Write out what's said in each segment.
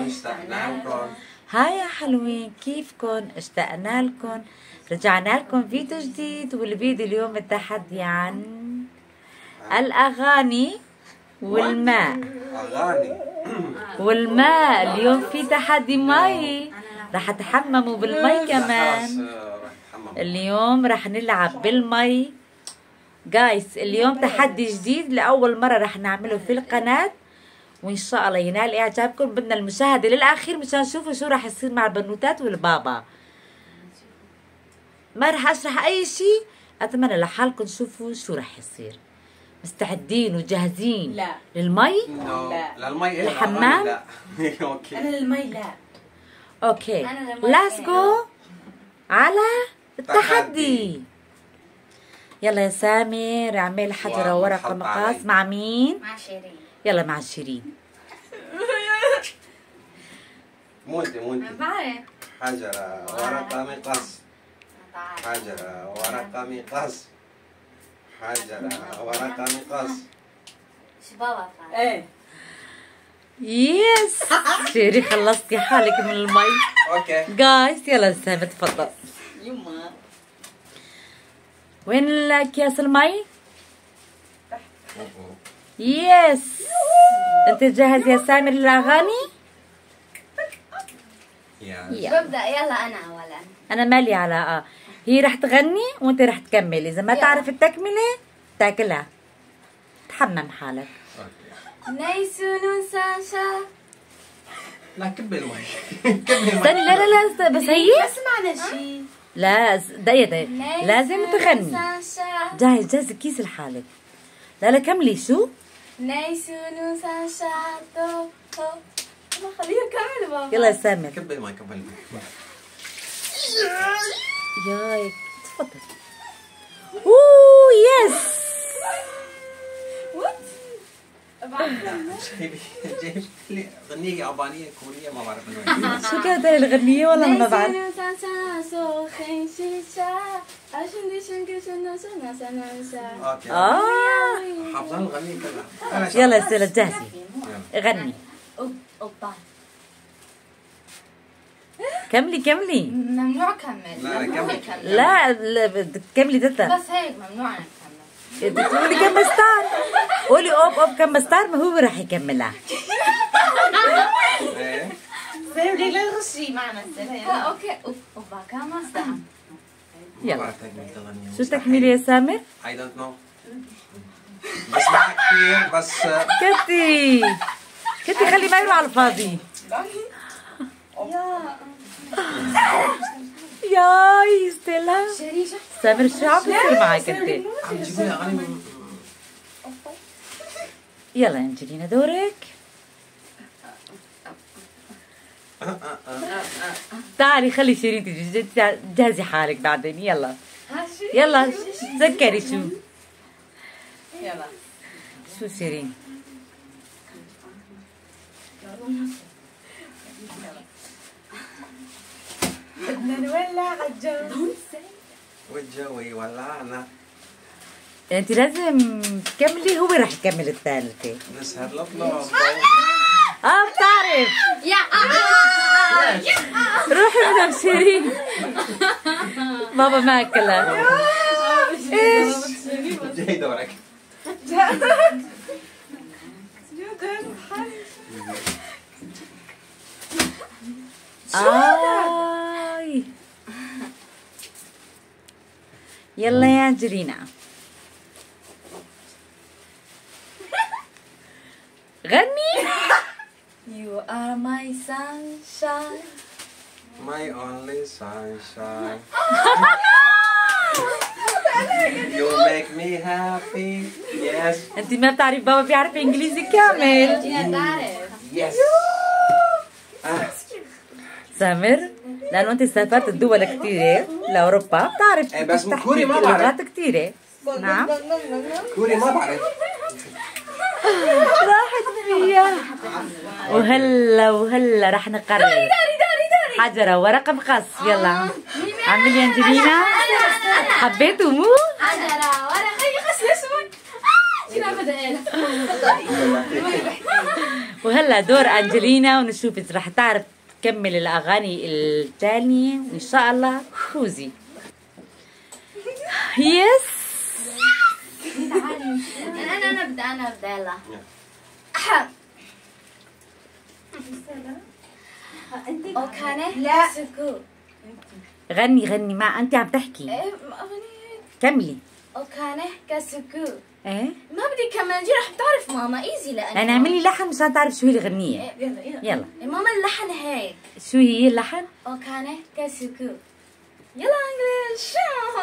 اشتقنا لكم. هاي يا حلوين، كيفكن؟ اشتقنا لكم، رجعنا لكم فيديو جديد. والفيديو اليوم التحدي عن الأغاني والماء. أغاني والماء اليوم في تحدي مي، رح تحمموا بالمي كمان. اليوم رح نلعب بالمي جايز. اليوم تحدي جديد لأول مرة رح نعمله في القناة، وإن شاء الله ينال إعجابكم. بدنا المشاهدة للأخير مشان نشوفوا شو رح يصير مع البنوتات والبابا. ما رح أشرح أي شيء، أتمنى لحالكم تشوفوا شو رح يصير. مستعدين وجاهزين؟ لا. للمي؟ لا للمي. الحمام؟ لا. اوكي. انا للمي لا. اوكي ليتس جو على التحدي. يلا يا سامر، اعمل حجرة وورقة مقص. مع مين؟ مع شيرين. يلا مع شيرين. مو انت بعرف. حجرة ورقة مقص. حجرة ورقة مقص. حجرة ورقة مقص. شو بابا فعل؟ ايه. يس شيرين خلصتي حالك من المي. اوكي جايز يلا سامر تفضل. يما وين اكياس المي؟ يس. انت جاهز يا سامر للاغاني؟ ببدأ. يلا انا اولا. انا مالي على هي رح تغني وانت رح تكمل. اذا ما تعرف التكمله تاكلها. تحمم حالك. نيسون ساشا. لا كبي المي. كبي المي. استني لا لا لا بس هي بس معنا شيء. لا دقيقة لازم تغني. ساشا. جاهز كيس لحالك. لا كملي. شو؟ نيسون ساشا تو خليها كمل بابا. يلا يا سامر. كبي المي كبي المي. ياي تفضل. اوه يس. جايب لي غنية يابانية كورية ما بعرف منو. شو كانت هاي الغنية والله ما بعرف. اوكي حافظان الغنية كلها. يلا يا سيلا جاهزة. غني. كملي. ممنوع كمل. لا كمل. لا بدك تكملي دتا. بس هيك ممنوع نكمل. بتقولي كم ستار. قولي اوب كم ستار، ما هو راح يكملها. ايه زي لا الغشي معنا اوكي اوبا كم ستار. يلا شو تكملي يا سامر؟ I don't know. بسمع كثير بس. كنتي خلي ما يروح على الفاضي. ياي ستيلا. سامر شو عم بيصير معك انت؟ عم تجيبوا لي اغاني من. يلا انجلينا دورك. تعالي خلي شيرين تجي جهزي حالك بعدين. يلا تذكري شو. يلا شو شيرين؟ بدنا نولع الجو. والجو يولعنا. انت لازم تكملي، هو رح يكمل الثالثة. نسهر لطلب. بتعرف. يا روحي من شيرين. بابا ما اكلها. ايش؟ جاي دورك. يلا يا انجلينا غني. You are my sunshine. My only sunshine. You make me happy. Yes. انت ما بتعرف بابا بيعرف انجليزي كامل. تعرف. Yes. سامر لانه انت سافرت الدول كثيره لاوروبا بتعرف. بس كوري ما بعرف. لغات كثيره. نعم كوري ما بعرف. راحت فيها. وهلا رح نقرر. حجرة ورقة مقص. يلا عملي انجلينا. حبيتوا مو؟ حجرة ورقة. خلي خش شوي. شنو بدأ. وهلا وهلا دور أنجلينا، ونشوف إذا رح تعرف تكمل الأغاني الثانية، وإن شاء الله فوزي. يس. انا ابدا يلا. اوكانه لا سكوت. غني مع أنت عم تحكي. كملي. اوكانه كسكوت. إيه؟ ما بدي كمان نجي رح بتعرف ماما ايزي لأنه أنا اعملي لحن مشان تعرف شو هي الغنية. يلا. ماما اللحن هيك. شو هي اللحن؟ اوكانه كسكوت. يلا انجلش.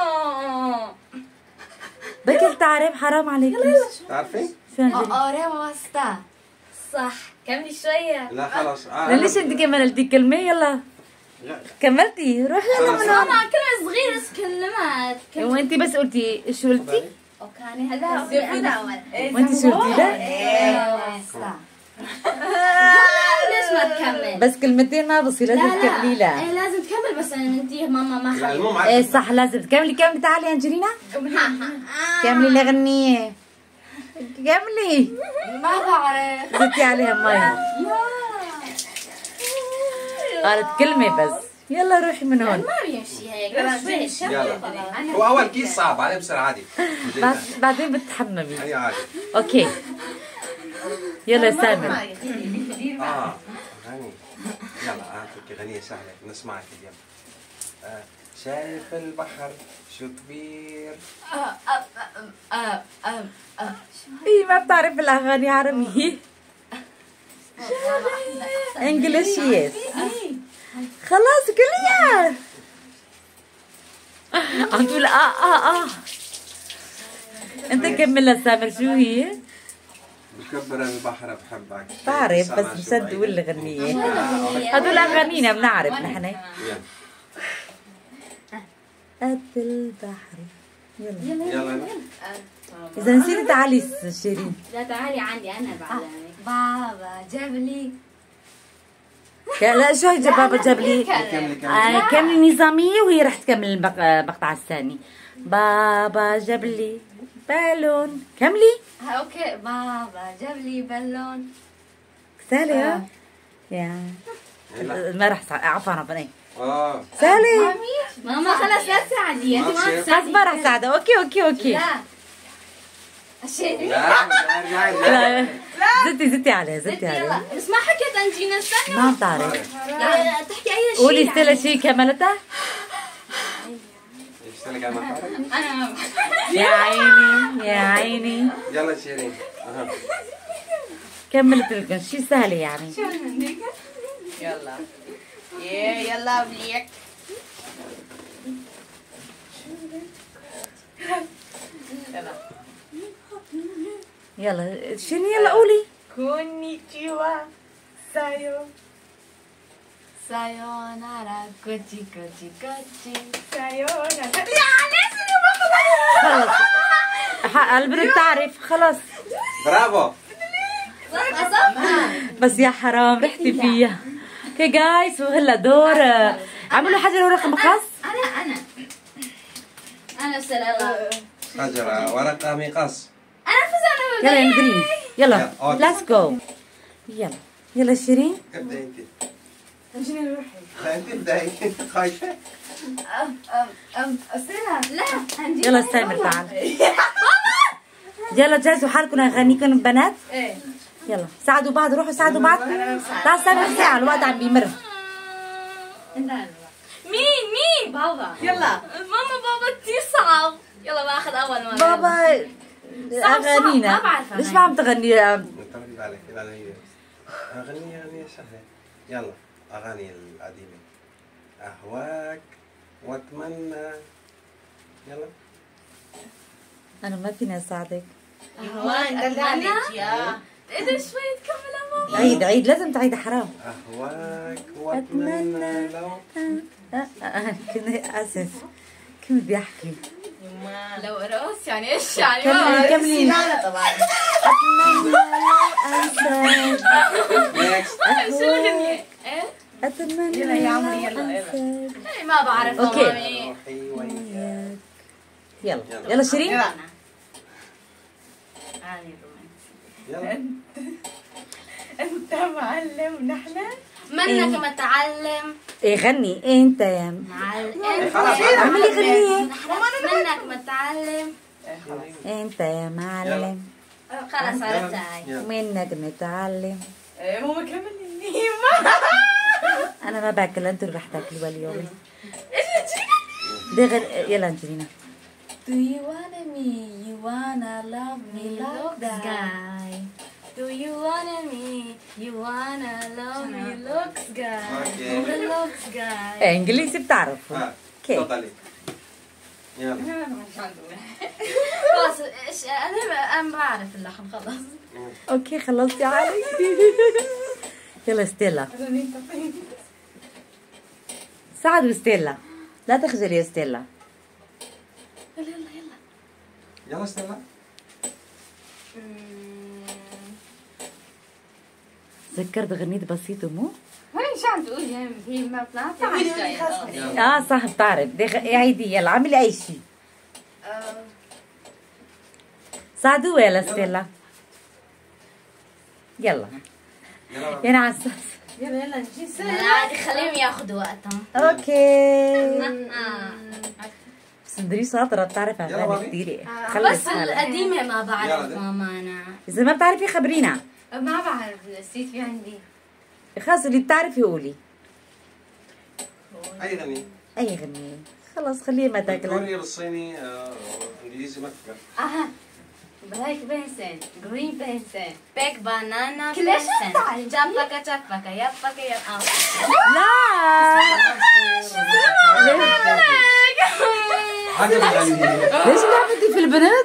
بكل تعرف، حرام عليك. تعرفي؟ شو أنجلي؟ اوري واستا. صح كملي شوية. لا خلاص. ليش أنت كملتي كلمة؟ يلا لا. كملتي، روحي يلا بس من ماما هون. كلمة صغيرة بس كلمات. وأنت بس قلتي شو قلتي؟ اوكانه هلا بدي اول. وأنت شو قلتي له؟ ليش ما تكمل؟ بس كلمتين ما بصير، لازم تكملي لها. ايه لازم تكمل بس انتي ماما ما خلت. المهم ايه صح، لازم تكملي. كملي تعالي أنجلينا، كملي الأغنية، كملي. ما بعرف. زدتي عليها مي، قالت كلمة بس. يلا روحي من هون. ما بيمشي هيك. شوي يلا. هو أول كيس صعب عليه، بصير عادي. بعدين بتتحممي. هي عادي. اوكي يلا يا سامر. غني. يلا أعطيك غنية سهلة نسمعك اليوم. شايف البحر شو كبير. ايه ما بتعرف الاغاني عربي. انجلش يس. خلاص كليا عم تقول انت كمل لسامر. شو هي؟ بكبر البحر بحبك. بعرف بس مصدق ولا غنية. هدول اغانينا بنعرف نحن. قد البحر. يلا. اذا نسيتي تعالي شيرين. لا تعالي عندي انا بعد. بابا جاب لي. لا شو هي بابا جاب لي. كملي نظامية وهي رح تكمل المقطع الثاني. بابا جاب لي بالون. كملي. اوكي بابا جاب لي بالون. سهلة يا ما رح عفوا ايه سهلة. ماما خلص لا تساعدي. انت ما خلص ما رح ساعدها. اوكي لا لا زدتي عليها يلا بس ما حكيت انجينا. استنى ما بتعرف تحكي اي شيء. قولي ستيلا شيء كملتها. انا يا عيني يلا شيرين. كملت لكم شيء سهل يعني. يلا يلا بليك. يلا شنو يلا قولي. كونيتشيوا سايونارا كوتشي كوتشي كوتشي سايونارا. خلص البنت تعرف خلص. برافو. بس يا حرام رحتي فيها. اوكي جايز وهلا دور عملوا حجر ورقة مقص. انا سلام. حجر ورقة مقص. يلا يا جرين يلا ليتس جو. يلا شيرين. ابدأ انت. لا انت ابدأي. انت خايفة. لا يلا سامر تعال. يلا جهزوا حالكم اغانيكم بنات. يلا ساعدوا بعض، روحوا ساعدوا بعض. تعال سامر ساعة الوقت عم بيمر. مين بابا. يلا ماما بابا كثير صعب. يلا باخذ اول مرة. بابا اغانينا ليش ما عم تغني؟ طلبي بالك. لا هي أغنية سهلة. يلا أغاني القديمة. أهواك وأتمنى. يلا. انا ما فيني اساعدك. هوان دلعني يا. تقدر شوي تكمل ماما. عيد لازم تعيد حرام. أهواك وأتمنى لو. كنا اسف كنت بدي احكي. لو رقص يعني ايش يعني؟ كملي لا طبعا. شو الغنية؟ ايه؟ اتمنى يلا يا عمري يلا ما بعرف. اوكي يلا شيرين. يلا. انت معلم ونحن منك متعلم. ايه غني انت يا معلم. اعملي غنية. منك متعلم. انت يا معلم خلاص عرفتها. منك نتعلم. ماما كمل النيمة. انا ما باكل، انتوا اللي رح تاكلوا اليوم. دي يلا انجلينا. Do you wanna me? You wanna love me like that guy? Do you wanna me? You wanna love me looks guy? Okay. Looks guy. انجليزي بتعرفوا. ها اوكي تفضلي. يلا. خلاص ايش انا بعرف اللحن خلاص. اوكي خلصتي علي. يلا ستيلا. سعد وستيلا، لا تخجلي يا ستيلا. يلا يلا يلا. يلا ستيلا. ذكرت غنيت بسيط مو؟ وين شو عم تقول يا هي ما بتعرف؟ اه صح بتعرف. عيدي يلا اعملي اي شيء. ساعدوها يلا ستيلا. يلا يلا. يعني على اساس. يلا يلا نجي عادي خليهم ياخذوا وقتهم. اوكي. بس مدري شاطرة بتعرف يلا اغاني بابي. كثير. بس القديمة ما بعرف يلا. ماما انا. اذا ما بتعرفي خبرينا. ما بعرف نسيت في عندي. خلاص اللي بتعرفي قولي. اي غني. اي غنية. خلاص خليها ما تاكل. كوري بالصيني انجليزي ما تفهم. اها برايك بنسن جرين بنسن بيك بانانا كلش بنسن تعرفي؟ جنبك جنبك يبك يب لا حاجة بغني. ليش لعبتي في البنات؟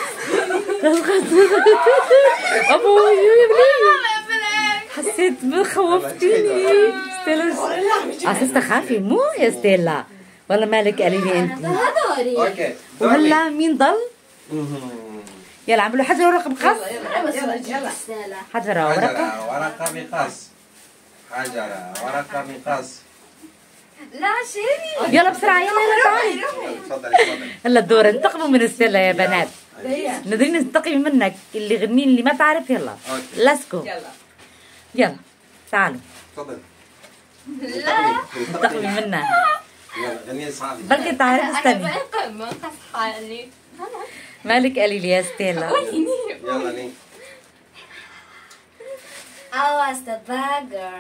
ابوي يا بني حسيت خوفتيني. ستيلا على اساس تخافي مو يا ستيلا؟ والله مالك قالي لي انت. هذولي اوكي. وهلا مين ضل؟ يلا عملوا حجر ورقه مقص. يلا حجر ورقه. حجرة ورقة مقص. حجرة ورقة مقص. لا شيري يلا بسرعه يلا يلا تعالي. تفضلي تفضلي. هلا الدور انتقموا من ستيلا يا بنات. نادرين ننتقم منك اللي غنين اللي ما تعرف. يلا اوكي. لاسكو. يلا يلا تعالوا تفضلي. انتقمي منا. يلا غني صعب. بلكي تعرف استني. بقى ما حالي مالك قالي لي يا ستيلا. يلا ني. I was the bagger.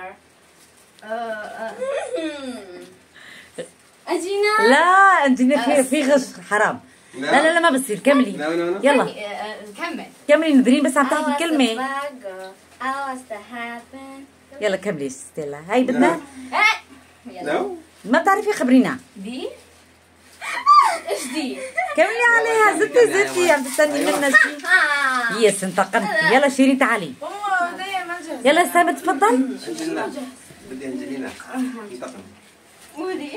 أجينا لا انت في غش حرام. لا لا لا ما بصير. كملي لا لا لا. يلا كمل. كملي. نادرين بس عم I تحكي was the كلمة. bagger. I was the happen. يلا كملي ستيلا. هاي بدنا. لا. ما بتعرفي خبرينا. دي ايش دي؟ كملي عليها. زتي عم تستني منا شيء. يس انتقمت. يلا شيرين تعالي. ماما دايما ما جهزت. يلا سامة تفضل. أنجلينا. بدي أنجلينا. انتقم. مودي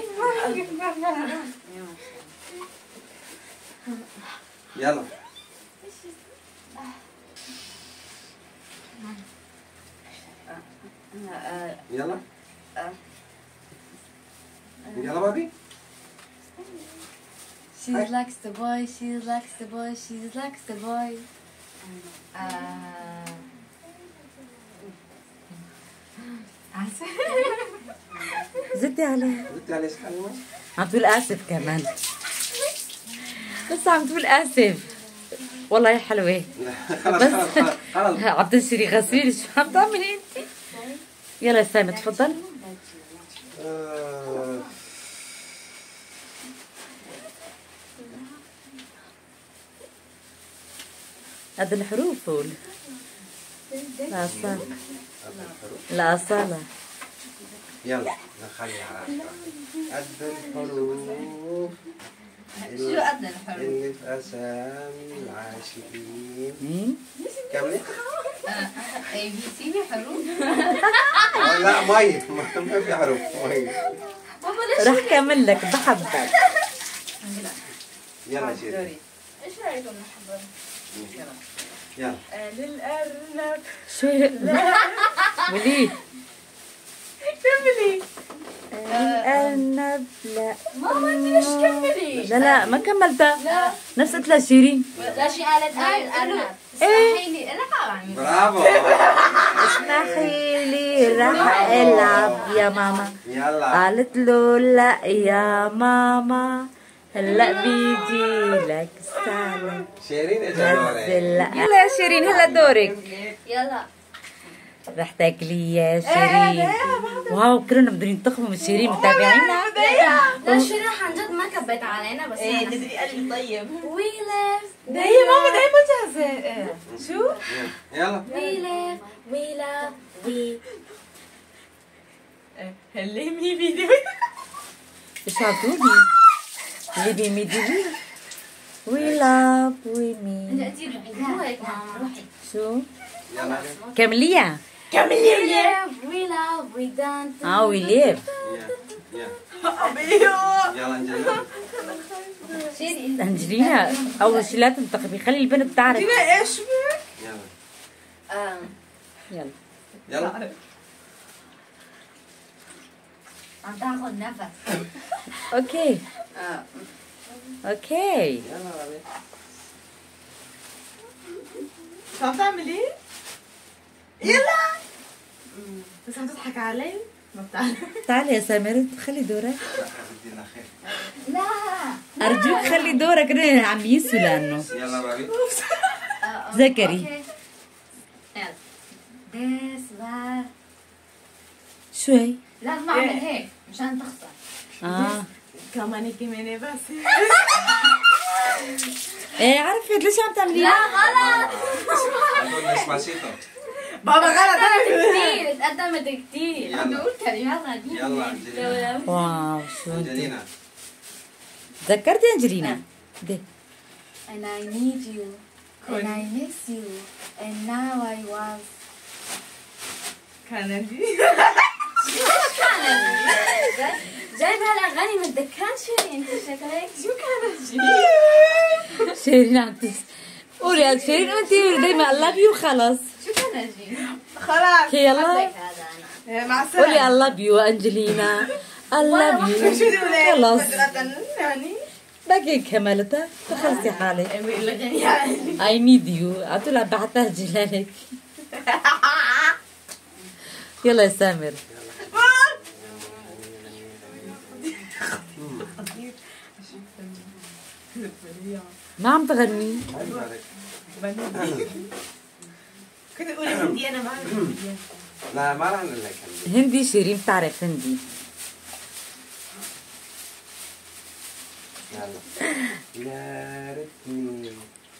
يلا. يلا. يلا بابي. She likes the boy, she likes the boy, she likes the boy. زتي عليها. قلت عليه كلمة. عم تقول اسف كمان. بس عم تقول اسف. والله يا حلوة. خلاص خلاص خلاص. عم تنشري غسيل. شو عم تعملي انت؟ يلا سامة تفضل. هذا الحروف قول. لا أصالة. لا أصالة. يلا نخلي على قد الحروف شو قد الحروف؟ اللي في أسامي العاشقين. مين؟ كملي. اي بي سي في حروف؟ لا مي ما في حروف مي. رح كمل لك بحبك. يلا شيرين. ايش رايكم نحضر؟ يلا. للأرنب. شو وليه؟ كملي. الأرنب. لا ماما انت ليش كملي؟ لا لا ما كملتها. نفس قلت لها شيرين. لا شي قالت أرنب. إيه. صحيني لا برافو. اسمحي لي راح العب يا ماما. يلا قالت له لا يا ماما هلا بيجي لك السلام. شيرين اجا دورك. يلا يا شيرين هلا دورك. يلا رح تاكلي يا شيرين. واو كلنا بدنا ننتقموا من شيرين متابعينا. لا شيرين عن جد ما كبت علينا بس ايه ندري قلبي طيب. We live ده هي ماما دايما جاهزة. شو؟ يلا we live we love we اللي مي بيدي. ايش عطوني؟ اللي بيميدي وي لاف وي مي. روحي ماما روحي. شو؟ يلا كمليها. We live we love we dance. وي ليف. يلا انجلينا. شيرين انجلينا اول شيء لا تنتقبي خلي البنت تعرف. ايش يلا يلا يلا عم تاخذ نفس. اوكي اوكي. يلا ربي. شو عم تعملي؟ يلا بس عم تضحك علي؟ ما بتعرف. تعالي يا سامر خلي دورك. بدي لنا خير. لا ارجوك خلي دورك انا عم يسو لانه يلا ربي. ذكري. يلا this was شوي. لازم اعمل هيك مشان تخسر. كمان كمان بس. ايه عرفت ليش عم تعملي؟ لا غلط. نقول ديسباسيتو. بابا غلط. كثير تقدمت كثير. عم بقول كلمات غريبة. يلا انجلينا. واو شو انت انجلينا. تذكرتي انجلينا؟ دي. And I need you and I miss you and now I was. كندي. جايب هالاغاني متذكران شيرين انت شكلك. شو كانت شيرين عم قولي يا شيرين انت دايما I love you خلص. شو كانت جي؟ خلاص. يلا هذا انا. مع السلامة. قولي I love you انجلينا. I love you. شو بدي خلص يعني؟ باقي كملتها خلصي حالك. بقول لك يعني I need you عطولها بعتها جلالك. يلا يا سامر. ما عم تغني. كنت اقول هندي انا ما بعرف هندي. لا ما راح نقول لك هندي شيرين بتعرف هندي. يلا. يا ريتني.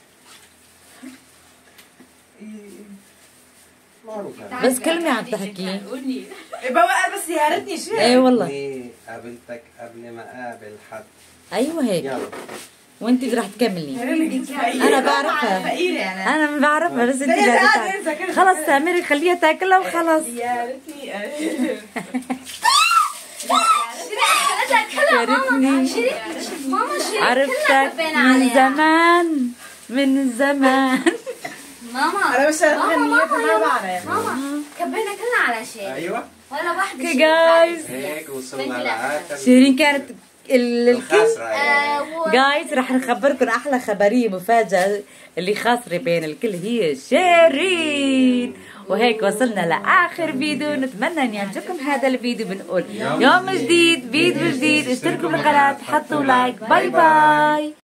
معروفة. بس كلمة عم تحكي. قولي. بابا بس يا ريتني شو. ايه والله. إني قابلتك قبل ما اقابل حد. ايوه هيك. يلا. وانت رح تكملي. انا انا بعرفها. فقيرة انا. انا ما بعرفها بس انت لازم تعرفي. خلص سامري خليها تاكلها وخلص. يا ريتني يا ريتني ماما شيرين عرفتك من زمان من زمان. ماما انا مش ماما غنيت ما يلا. بعرف. ماما كبينا كلنا على شيء ايوه. ولا واحدة. اوكي جايز. هيك وصلنا لآخر. شيرين كانت الكل. الخاسرة يعني. جايز رح نخبركم احلى خبريه مفاجاه اللي خاسره بين الكل هي شيرين. وهيك وصلنا لاخر فيديو. نتمنى ان يعجبكم هذا الفيديو. بنقول يوم جديد فيديو جديد. اشتركوا بالقناه حطوا لايك. باي باي.